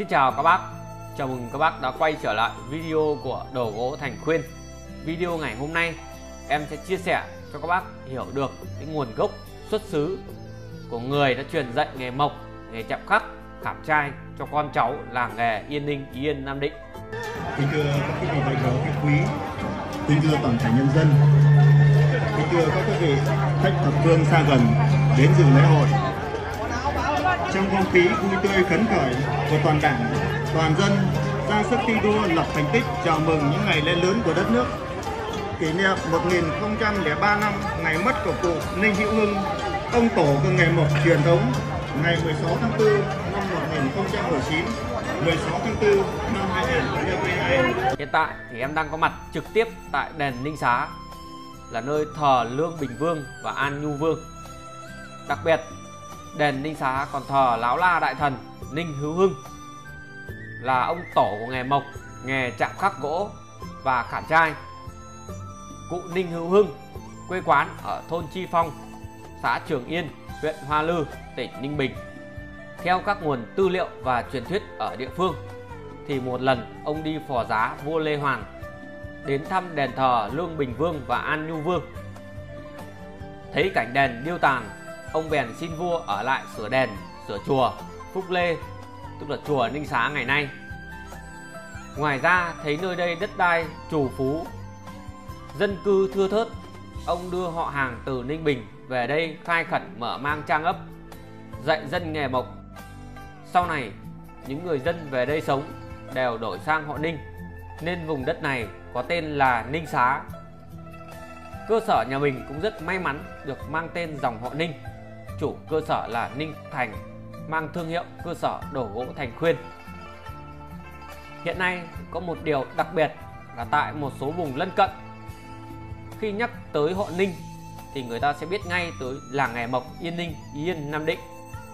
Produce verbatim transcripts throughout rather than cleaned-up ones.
Xin chào các bác, chào mừng các bác đã quay trở lại video của Đồ Gỗ Thành Khuyên. Video ngày hôm nay em sẽ chia sẻ cho các bác hiểu được cái nguồn gốc xuất xứ của người đã truyền dạy nghề mộc, nghề chạm khắc, khảm trai cho con cháu làng nghề Yên Ninh, Ý Yên, Nam Định. Kính thưa các quý vị thầy trò khách quý, kính thưa toàn thể nhân dân, kính thưa các quý vị khách thập phương xa gần đến dự lễ hội. Trong không khí vui tươi phấn khởi của toàn đảng, toàn dân ra sức thi đua lập thành tích chào mừng những ngày lễ lớn của đất nước, kỷ niệm một nghìn không trăm lẻ ba năm ngày mất của cụ Ninh Hữu Hưng, ông tổ của nghề mộc truyền thống, ngày mười sáu tháng tư năm một nghìn không trăm mười chín, mười sáu tháng tư năm hai nghìn không trăm hai mươi hai. Hiện tại thì em đang có mặt trực tiếp tại đền Ninh Xá, là nơi thờ Lương Bình Vương và An Nhu Vương. Đặc biệt, đền Ninh Xá còn thờ Lão La Đại Thần Ninh Hữu Hưng, là ông tổ của nghề mộc, nghề chạm khắc gỗ và khảm trai. Cụ Ninh Hữu Hưng quê quán ở thôn Chi Phong, xã Trường Yên, huyện Hoa Lư, tỉnh Ninh Bình. Theo các nguồn tư liệu và truyền thuyết ở địa phương thì một lần ông đi phò giá vua Lê Hoàn đến thăm đền thờ Lương Bình Vương và An Nhu Vương. Thấy cảnh đền điêu tàn, ông bèn xin vua ở lại sửa đền, sửa chùa Phúc Lê, tức là chùa Ninh Xá ngày nay. Ngoài ra thấy nơi đây đất đai trù phú, dân cư thưa thớt, ông đưa họ hàng từ Ninh Bình về đây khai khẩn mở mang trang ấp, dạy dân nghề mộc. Sau này những người dân về đây sống đều đổi sang họ Ninh, nên vùng đất này có tên là Ninh Xá. Cơ sở nhà mình cũng rất may mắn được mang tên dòng họ Ninh. Chủ cơ sở là Ninh Thành, mang thương hiệu cơ sở Đồ Gỗ Thành Khuyên. Hiện nay có một điều đặc biệt là tại một số vùng lân cận, khi nhắc tới họ Ninh thì người ta sẽ biết ngay tới làng nghề mộc Yên Ninh, Ý Yên, Nam Định.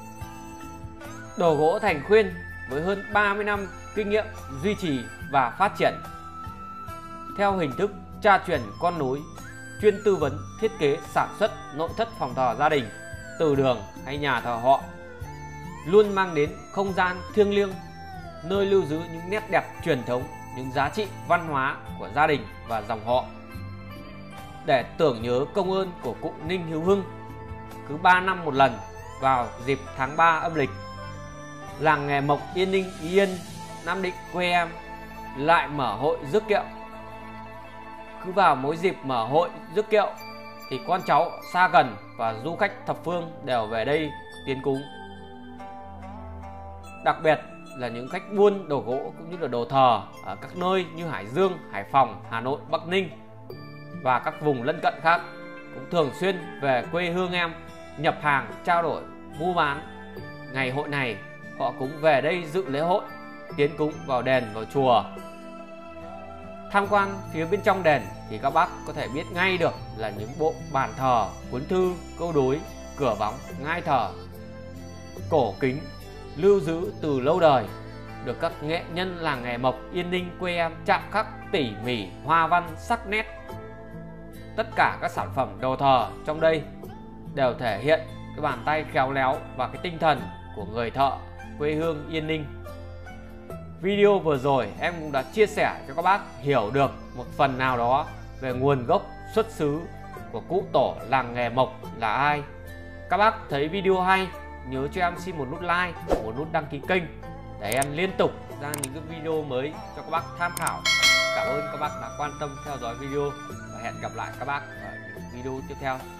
Đồ Gỗ Thành Khuyên với hơn ba mươi năm kinh nghiệm duy trì và phát triển theo hình thức cha truyền con nối, chuyên tư vấn thiết kế sản xuất nội thất phòng thờ gia đình, từ đường hay nhà thờ họ, luôn mang đến không gian thiêng liêng, nơi lưu giữ những nét đẹp truyền thống, những giá trị văn hóa của gia đình và dòng họ. Để tưởng nhớ công ơn của cụ Ninh Hữu Hưng, cứ ba năm một lần vào dịp tháng ba âm lịch, làng nghề mộc Yên Ninh, Ý Yên, Nam Định quê em lại mở hội rước kiệu. Cứ vào mỗi dịp mở hội rước kiệu thì con cháu xa gần và du khách thập phương đều về đây tiến cúng. Đặc biệt là những khách buôn đồ gỗ cũng như là đồ thờ ở các nơi như Hải Dương, Hải Phòng, Hà Nội, Bắc Ninh và các vùng lân cận khác cũng thường xuyên về quê hương em nhập hàng, trao đổi, mua bán. Ngày hội này họ cũng về đây dự lễ hội, tiến cúng vào đền, vào chùa. Tham quan phía bên trong đền thì các bác có thể biết ngay được là những bộ bàn thờ, cuốn thư, câu đối, cửa võng, ngai thờ cổ kính lưu giữ từ lâu đời, được các nghệ nhân làng nghề mộc Yên Ninh quê em chạm khắc tỉ mỉ, hoa văn, sắc nét. Tất cả các sản phẩm đồ thờ trong đây đều thể hiện cái bàn tay khéo léo và cái tinh thần của người thợ quê hương Yên Ninh. Video vừa rồi em cũng đã chia sẻ cho các bác hiểu được một phần nào đó về nguồn gốc xuất xứ của cụ tổ làng nghề mộc là ai. Các bác thấy video hay, nhớ cho em xin một nút like, một nút đăng ký kênh để em liên tục ra những cái video mới cho các bác tham khảo. Cảm ơn các bác đã quan tâm theo dõi video và hẹn gặp lại các bác ở những video tiếp theo.